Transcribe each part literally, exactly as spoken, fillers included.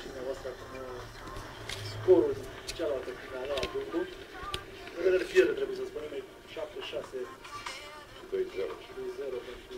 și dumneavoastră acum scorul din cealaltă finală a dublu. În vedere fiere, trebuie să spunem, e șapte șase doi zero pentru...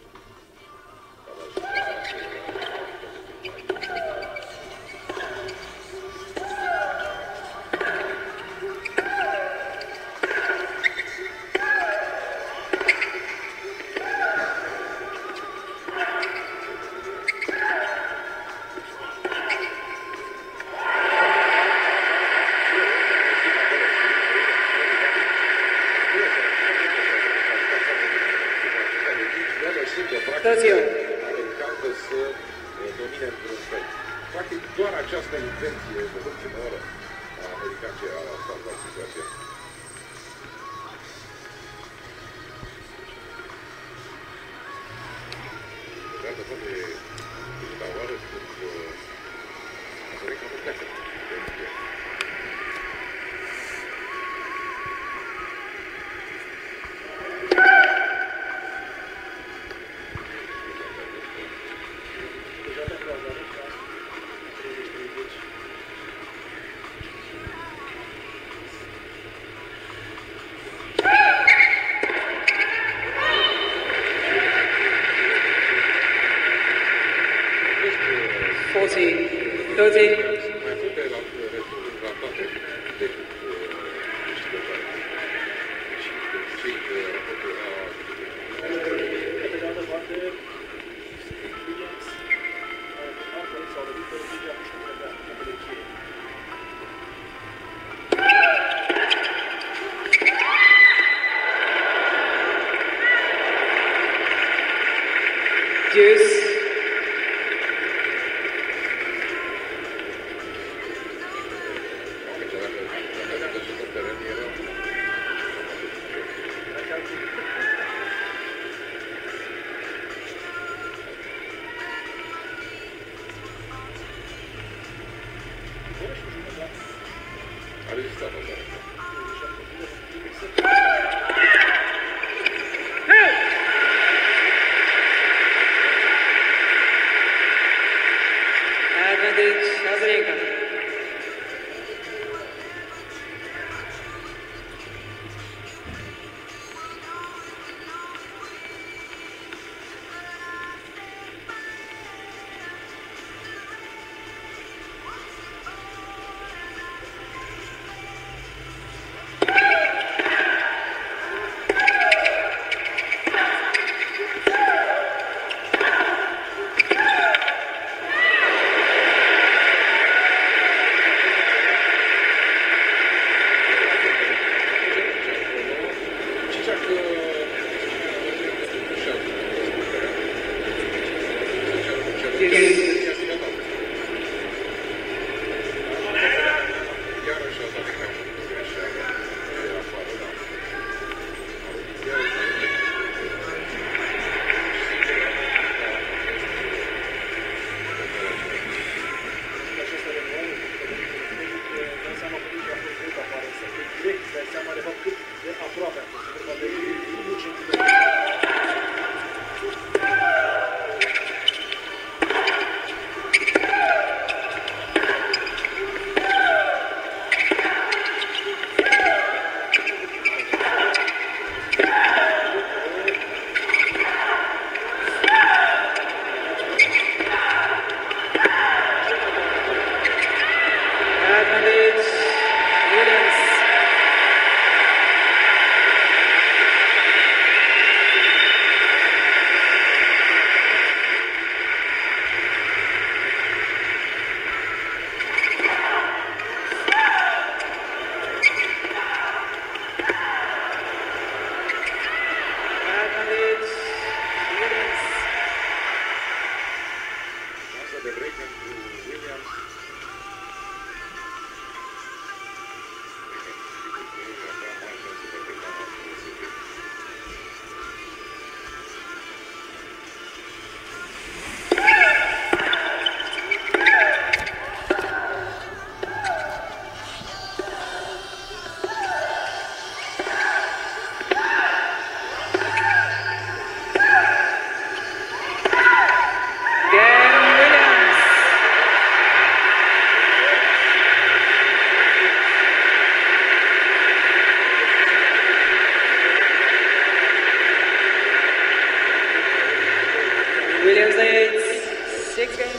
Americană să domine într-un fel. Practic, doar această invenție de ultimă oră a americanilor a salvat situația. Iată, poate, la oară, când Americanul pleacă.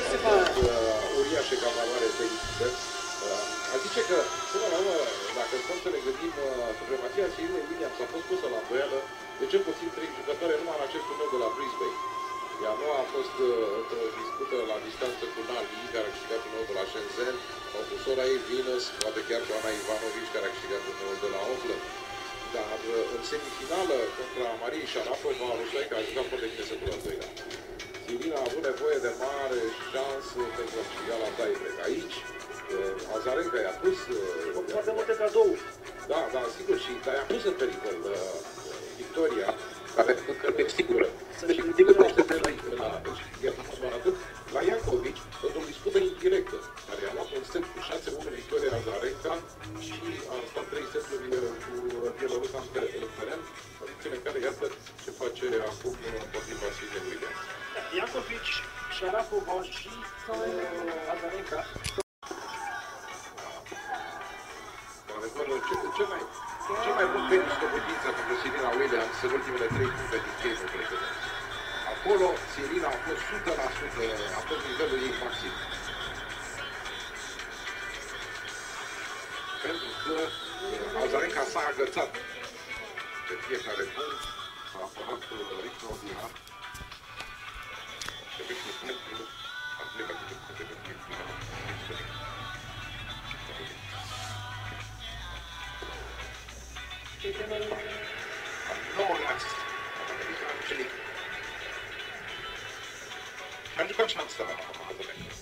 uh, uriașe ca valoare pe incident. A zice că, până la urmă, dacă stăm să ne gândim, supremația Sorinei Williams a fost pusă la îndoială de cel puțin trei jucători numai în acest turneu de la Brisbane. Ea nu a fost într-o dispută la distanță cu Nali, care a câștigat turneul de la Shenzhen, sau cu sora ei Venus, poate chiar cu Ana Ivanovic, care a câștigat turneul de la Auckland. Dar în semifinală contra Marie Sharapova, Rușaica a jucat foarte bine setul al doilea. Sirina a avut nevoie de mare șansă pentru a câștiga la tie-break. Aici, Azarenka i-a pus... Foarte multe cadouri. Da, da, sigur, și dar i-a pus în pericol uh, victoria, care încă nu e sigură. Deci, la Iacovic, într-o dispută indirectă, care a luat un set cu șase unu în victoria Azarenka și a stat trei seturi cu Bielorusa în teren, condițiile în care iată ce face acum împotriva Sorinei Williams. Iacovic, Sharapova și Azarenka. Cel mai, cel mai bun tenis de putință pentru Serena Williams în ultimele trei puncte din game-ul precedent. Acolo Serena a fost o sută la sută, a fost nivelul ei maxim. Pentru că Azarenka s-a agățat pe fiecare punct, s-a apărat cu extraordinar. Și efectiv pentru a plecat de puncte de fiecare. nouă reacții. Am jucat și am stat la Azarenka.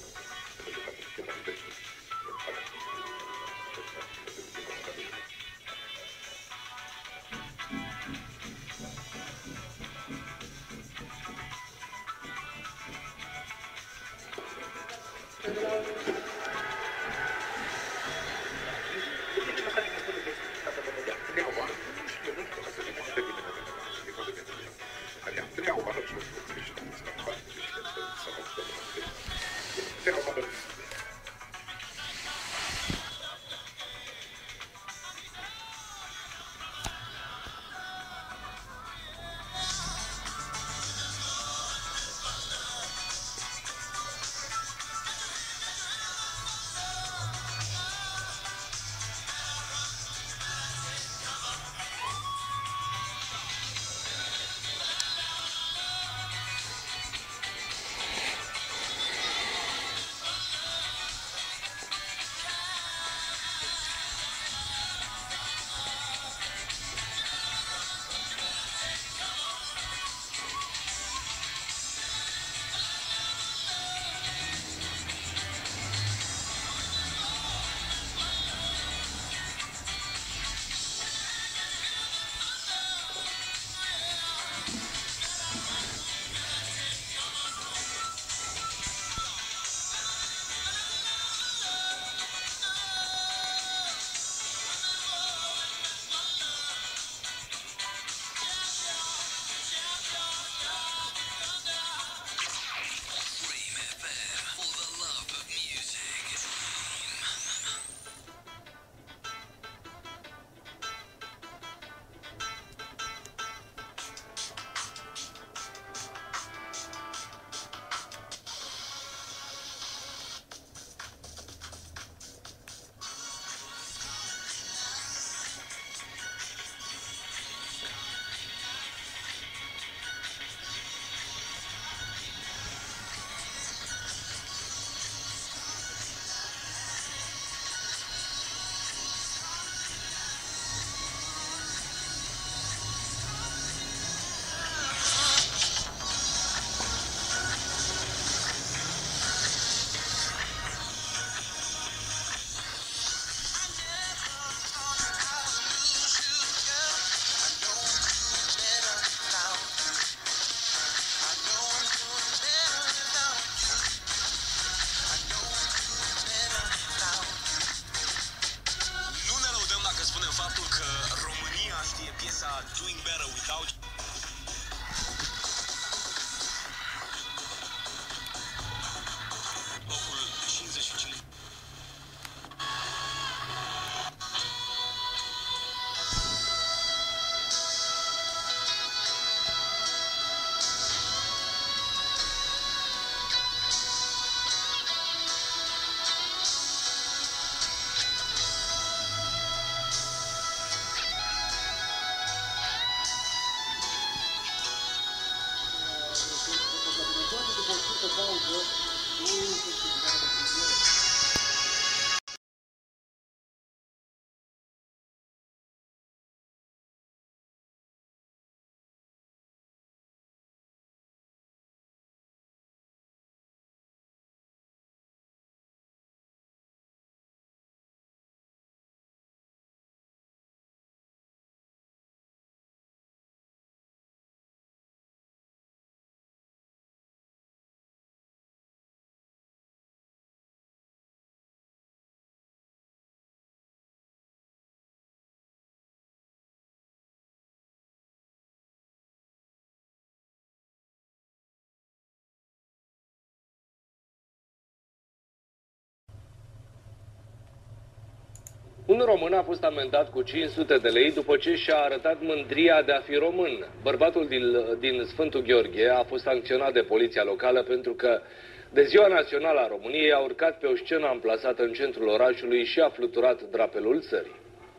Un român a fost amendat cu cinci sute de lei după ce și-a arătat mândria de a fi român. Bărbatul din, din Sfântul Gheorghe a fost sancționat de poliția locală pentru că de Ziua Națională a României a urcat pe o scenă amplasată în centrul orașului și a fluturat drapelul țării.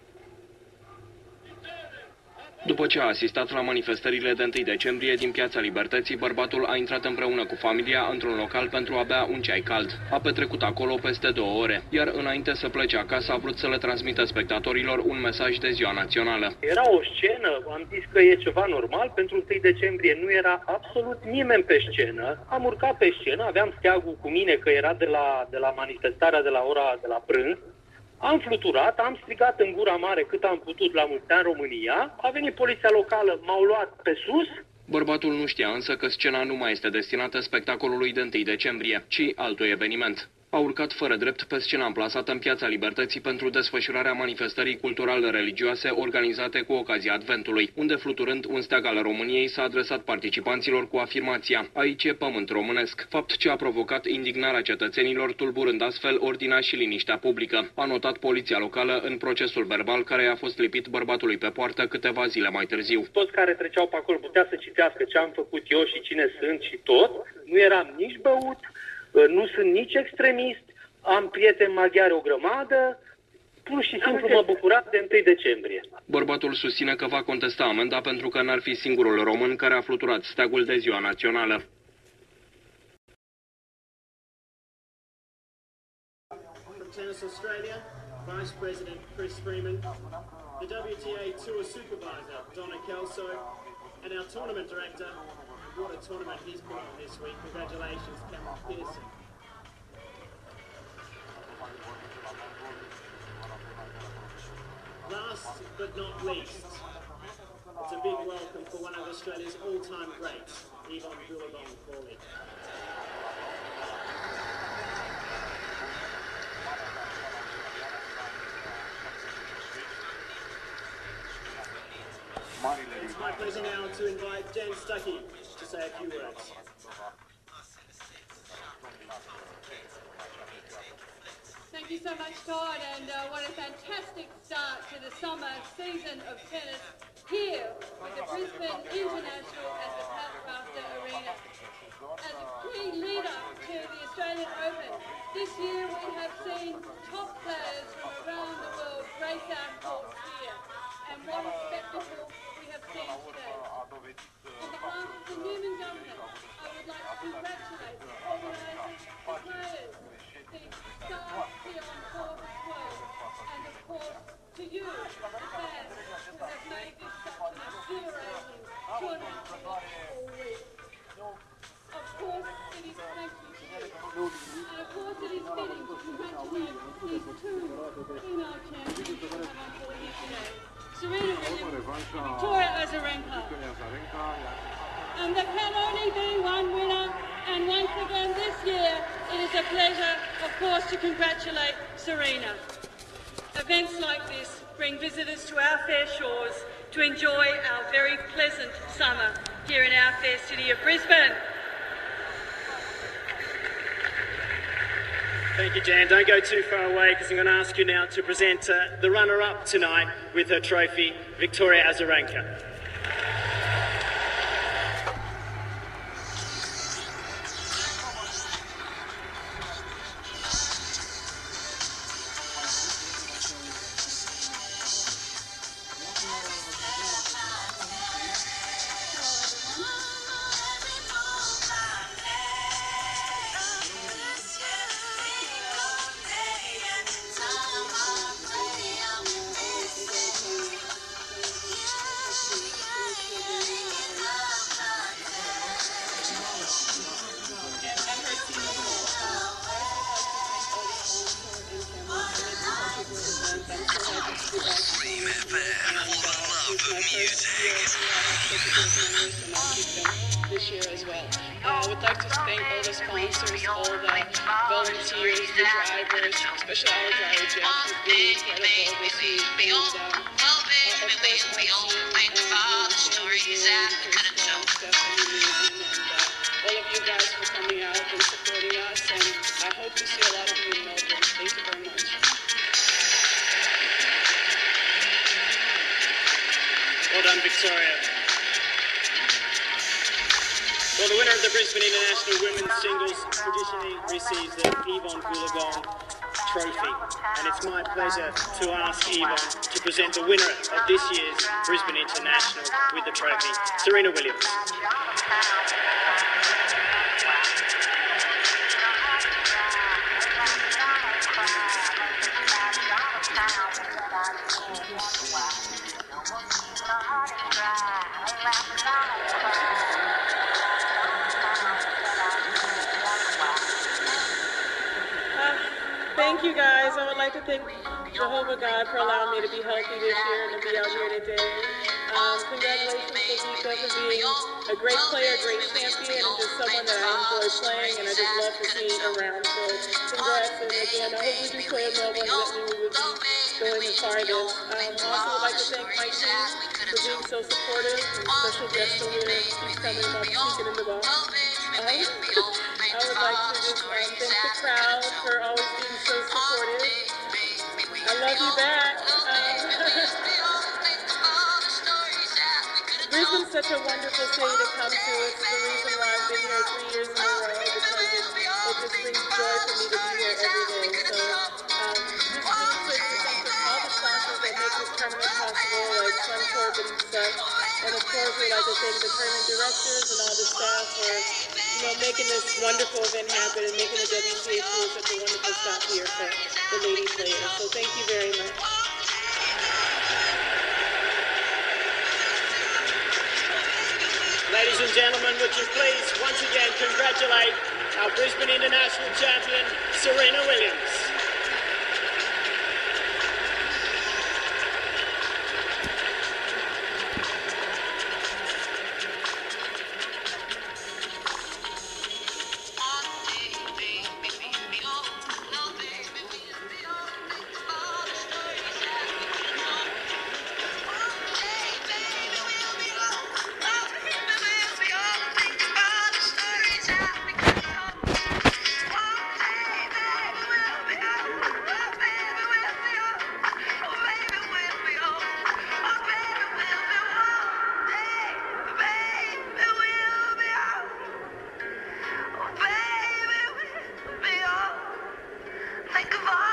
După ce a asistat la manifestările de întâi decembrie din Piața Libertății, bărbatul a intrat împreună cu familia într-un local pentru a bea un ceai cald. A petrecut acolo peste două ore, iar înainte să plece acasă a vrut să le transmită spectatorilor un mesaj de Ziua Națională. Era o scenă, am zis că e ceva normal, pentru întâi decembrie nu era absolut nimeni pe scenă. Am urcat pe scenă, aveam steagul cu mine că era de la, de la manifestarea de la ora de la prânz. Am fluturat, am strigat în gura mare cât am putut la mulți ani România, a venit poliția locală, m-au luat pe sus. Bărbatul nu știa însă că scena nu mai este destinată spectacolului de întâi decembrie, ci altui eveniment. A urcat fără drept pe scena amplasată în Piața Libertății pentru desfășurarea manifestării cultural-religioase organizate cu ocazia Adventului, unde fluturând un steag al României s-a adresat participanților cu afirmația "Aici e pământ românesc", fapt ce a provocat indignarea cetățenilor, tulburând astfel ordinea și liniștea publică. A notat poliția locală în procesul verbal care a fost lipit bărbatului pe poartă câteva zile mai târziu. Toți care treceau pe acolo putea să citească ce am făcut eu și cine sunt și tot. Nu eram nici băut, nu sunt nici extremist, am prieteni maghiari o grămadă, pur și simplu mă bucuram de întâi decembrie. Bărbatul susține că va contesta amenda pentru că n-ar fi singurul român care a fluturat steagul de Ziua Națională. Tennis Australia, Vice President Chris Freeman, the W T A Tour Supervisor Donna Kelso, and our Tournament Director. What a tournament he's put on this week. Congratulations, Cameron Pearson. Last but not least, it's a big welcome for one of Australia's all-time greats, Yvonne Goolagong-Cawley. It's my pleasure now to invite Jan Stuckey to say a few words. Thank you so much, Todd, and uh, what a fantastic start to the summer season of tennis here with the Brisbane International and the Pathcrafter Arena. As a key leader to the Australian Open, this year we have seen top players from around the world grace our courts here, and what a spectacle we have seen today. On behalf of the Newman government, I would like to congratulate the organisers, the players, the staff here on court as well, and of course to you, the fans, who have made this such an exhilarating tournament all week. Of course, it is thank you to you. And of course, it is fitting to congratulate these two female champions who have on board here today. Serena Williams, Victoria Azarenka. And there can only be one winner, and once again this year, it is a pleasure, of course, to congratulate Serena. Events like this bring visitors to our fair shores to enjoy our very pleasant summer here in our fair city of Brisbane. Thank you, Jan. Don't go too far away because I'm going to ask you now to present uh, the runner-up tonight with her trophy, Victoria Azarenka. This year as well. Uh, I would like to thank all the sponsors, all the volunteers, the drivers, especially our driver Jeff, who's been incredible this week. And uh, uh, of course, my team, uh, Stephanie Newman, and uh, all of you guys for coming out and supporting us. And I hope to see a lot of you in Melbourne. Thank you very much. Well done, Victoria. Well, the winner of the Brisbane International Women's Singles traditionally receives the Yvonne Goolagong Trophy. And it's my pleasure to ask Yvonne to present the winner of this year's Brisbane International with the trophy, Serena Williams. Thank you guys. I would like to thank Jehovah God for allowing me to be healthy this year and to be out here today. Um, congratulations to Vika for being a great player, a great champion, and just someone that I enjoy playing and I just love to see around. So congrats, and again, I hope we do play in Melbourne. That means we would be going as far as this. Um, I also would like to thank my team for being so supportive, and special guest over there keeps coming about speaking in the box. Um, I would like to just um, thank the crowd for always being so supportive. I love you back. Um, Brisbane's such a wonderful city to come to. It's the reason why I've been here three years in a row, because it, it just brings joy for me to be here every day. So um, just need to thank all the sponsors that make this tournament possible, like Sun Corbett and stuff. And of course, we'd like to thank the tournament directors and all the staff for you know, making this wonderful event happen and making the W T A Tour such a wonderful stop here for the lady players. So thank you very much. Ladies and gentlemen, would you please once again congratulate our Brisbane International Champion, Serena Williams. Think of all